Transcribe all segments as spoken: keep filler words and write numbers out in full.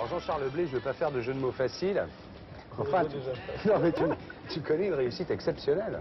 Alors Jean-Charles Blé, je ne veux pas faire de jeu de mots facile. Enfin, tu... non, mais tu, tu connais une réussite exceptionnelle.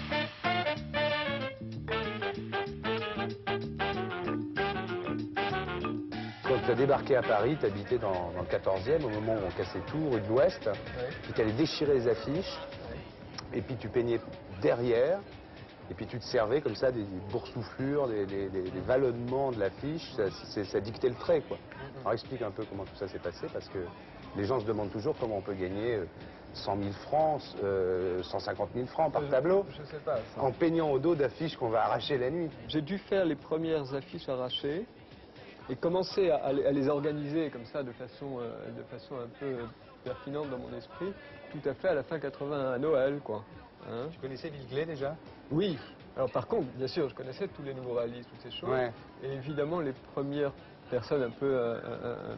Quand tu as débarqué à Paris, tu habitais dans, dans le quatorzième, au moment où on cassait tout, rue de l'Ouest, ouais. Puis tu allais déchirer les affiches, ouais. Et puis tu peignais derrière, et puis tu te servais comme ça des, des boursouflures, des, des, des, des vallonnements de l'affiche, ça, ça dictait le trait, quoi. Alors explique un peu comment tout ça s'est passé, parce que les gens se demandent toujours comment on peut gagner cent mille francs, euh, cent cinquante mille francs par tableau, je, je sais pas, ça. En peignant au dos d'affiches qu'on va arracher la nuit. J'ai dû faire les premières affiches arrachées et commencer à, à les organiser comme ça de façon, euh, de façon un peu pertinente dans mon esprit, tout à fait à la fin quatre-vingt, à Noël, quoi. Hein? Tu connaissais Villeglé déjà? Oui. Alors par contre, bien sûr, je connaissais tous les nouveaux réalistes, toutes ces choses. Ouais. Et évidemment, les premières personnes un peu, euh, euh,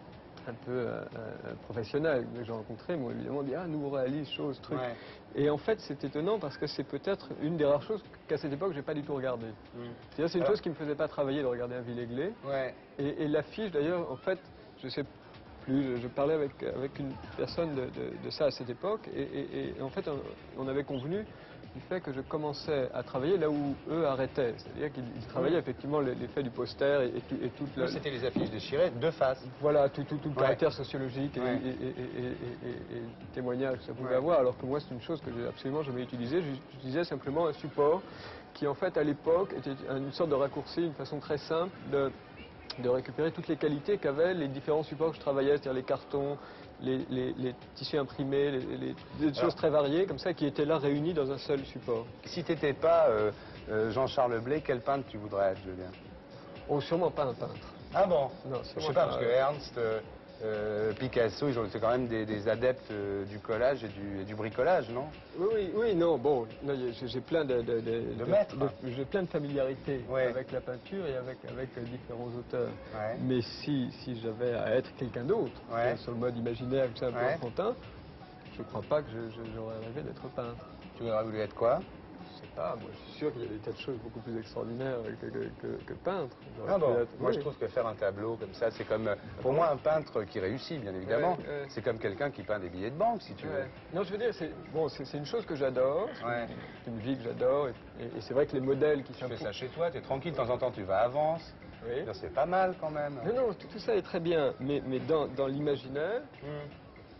un peu euh, euh, professionnelles que j'ai rencontrées m'ont évidemment dit « Ah, nouveau réaliste, chose, truc ouais. ». Et en fait, c'est étonnant parce que c'est peut-être une des rares choses qu'à cette époque, j'ai pas du tout regardé. Mm. C'est-à-dire, c'est une Alors... chose qui me faisait pas travailler de regarder un Villeglé. Ouais. Et, et l'affiche, d'ailleurs, en fait, je sais plus, je, je parlais avec, avec une personne de, de, de ça à cette époque, et, et, et en fait, on, on avait convenu du fait que je commençais à travailler là où eux arrêtaient. C'est-à-dire qu'ils travaillaient oui. effectivement l'effet du poster et, et, tout, et toute la... C'était les affiches déchirées de face. Voilà, tout, tout, tout le ouais. caractère sociologique et, ouais. et, et, et, et, et, et témoignage que ça pouvait ouais. avoir, alors que moi c'est une chose que j'ai absolument jamais utilisée. J'utilisais simplement un support qui en fait à l'époque était une sorte de raccourci, une façon très simple de... de récupérer toutes les qualités qu'avaient les différents supports que je travaillais, c'est-à-dire les cartons, les, les, les tissus imprimés, les, les, des Alors, choses très variées, comme ça, qui étaient là réunies dans un seul support. Si tu n'étais pas euh, euh, Jean-Charles Blé, quel peintre tu voudrais être, Julien? Oh, sûrement pas un peintre. Ah bon? Non, je sais pas, parce que Ernst, euh, euh, Picasso, ils ont été quand même des, des adeptes euh, du collage et du, et du bricolage, non? Oui, oui, oui, non, bon, j'ai plein de, de, de, de, maîtres. de, j'ai plein de familiarité ouais. avec la peinture et avec, avec euh, différents auteurs. Ouais. Mais si, si j'avais à être quelqu'un d'autre, ouais. sur le mode imaginaire, un peu ouais. enfantin, je crois pas que j'aurais rêvé d'être peintre. Tu aurais voulu être quoi? Je sais pas, moi je suis sûr qu'il y a des tas de choses beaucoup plus extraordinaires que, que, que, que peintre. Ah bon, être... moi oui. je trouve que faire un tableau comme ça, c'est comme, pour moi un peintre qui réussit bien évidemment, ouais, ouais. c'est comme quelqu'un qui peint des billets de banque si tu ouais. veux. Non je veux dire, c'est bon, c'est une chose que j'adore, ouais. c'est une vie que j'adore, et, et, et c'est vrai que les modèles qui Tu fais ça chez toi, tu es tranquille, de temps en temps tu vas à Vence, oui. c'est pas mal quand même. Non, non, tout, tout ça est très bien, mais, mais dans, dans l'imaginaire, mm.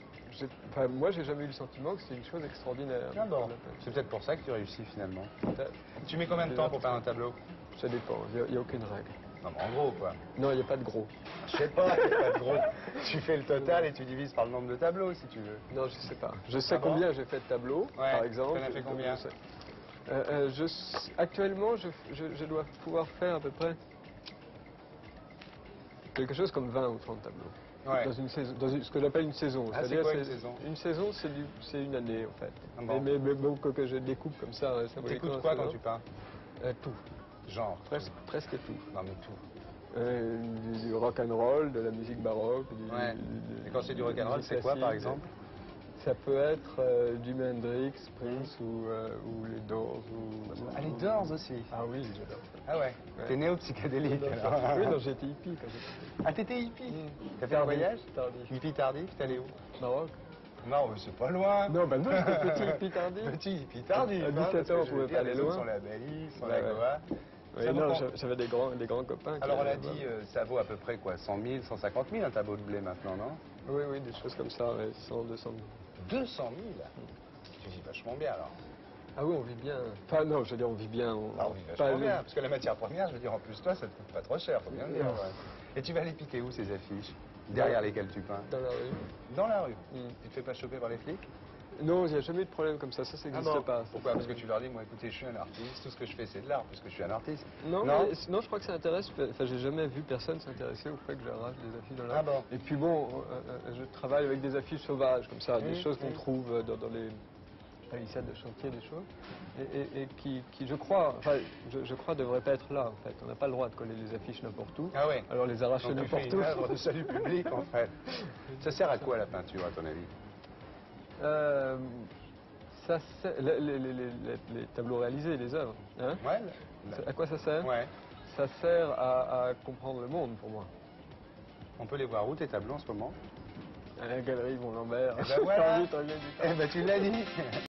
Enfin, moi, j'ai jamais eu le sentiment que c'est une chose extraordinaire. Ah bon. C'est peut-être pour ça que tu réussis finalement. Tu mets combien de temps pour peindre un tableau? Ça dépend, il n'y a, a aucune règle. Non, mais en gros, quoi. Non, il n'y a pas de gros. Je sais pas, il n'y a pas de gros. Tu fais le total et tu divises par le nombre de tableaux, si tu veux. Non, je sais pas. Je sais ah combien bon j'ai fait de tableaux, ouais. par exemple. Tu en as fait combien? je euh, euh, je, Actuellement, je, je, je dois pouvoir faire à peu près quelque chose comme vingt ou trente tableaux. Ouais. Dans, une saison, dans une, ce que j'appelle une saison. Ah, c'est quoi une saison? Une saison, c'est une année, en fait. Ah bon. mais, mais, mais bon, que, que je découpe comme ça. Tu écoutes quoi quand tu peins? euh, Tout. Genre Presque, presque tout. Non, mais tout. Euh, du, du rock and roll, de la musique baroque. Du, ouais. du, du, Et quand c'est du rock and roll, c'est quoi, par exemple? Ça peut être euh, du Hendrix, Prince mmh. ou, euh, ou les Doors. Ou, ah, les Doors aussi? Ah oui, j'adore. Ah ouais, ouais. T'es néo-psychédélique alors. Oui, non, j'étais hippie quand j'étais. Ah, t'étais hippie? mmh. T'as fait tardif, un voyage? Tardif. Hippie tardif, t'es allé où? Maroc. Non, c'est pas loin. Non, ben non, j'étais petit hippie tardif. Petit hippie tardif. À dix-sept ans, on pouvait pas aller loin. Sur la Belize, sur la Goa. Oui, non, j'avais des grands, des grands copains. Alors on a dit, euh, ça vaut à peu près quoi, cent mille, cent cinquante mille un tableau de blé maintenant, non? Oui, oui, des choses comme ça, ouais, cent, deux cent mille. deux cent mille mmh. Tu vis vachement bien alors. Ah oui, on vit bien. Enfin non, je veux dire, on vit bien. On, ah, on vit vachement pas bien, parce que la matière première, je veux dire, en plus toi, ça te coûte pas trop cher, faut bien le dire. Ouais. Et tu vas les piquer où ces affiches? Derrière lesquelles tu peins? Dans la rue. Dans la rue? mmh. Tu te fais pas choper par les flics? Non, il n'y a jamais eu de problème comme ça, ça, ça n'existe ah bon. pas. Pourquoi? Parce que tu leur dis, moi écoutez, je suis un artiste, tout ce que je fais c'est de l'art, puisque je suis un artiste. Non, non, mais, non je crois que ça intéresse, enfin j'ai jamais vu personne s'intéresser au fait que j'arrache des affiches dans la ah bon. Et puis bon, euh, je travaille avec des affiches sauvages, comme ça, mmh, des choses qu'on mmh. trouve dans, dans les palissades de chantier, des choses, et, et, et qui, qui, je crois, enfin, je, je crois, devraient pas être là, en fait. On n'a pas le droit de coller les affiches n'importe où. Ah ouais. Alors les arracher n'importe où. C'est une œuvre de salut public, en fait. Ça sert à quoi la peinture, à ton avis? euh, Ça sert, les, les, les, les, les tableaux réalisés, les œuvres. Hein ouais. À quoi ça sert? Ouais. Ça sert à, à comprendre le monde, pour moi. On peut les voir où, tes tableaux, en ce moment? À la galerie Bon Lambert. Eh ben voilà. Tant mieux, tant mieux, du temps. Eh ben tu l'as dit.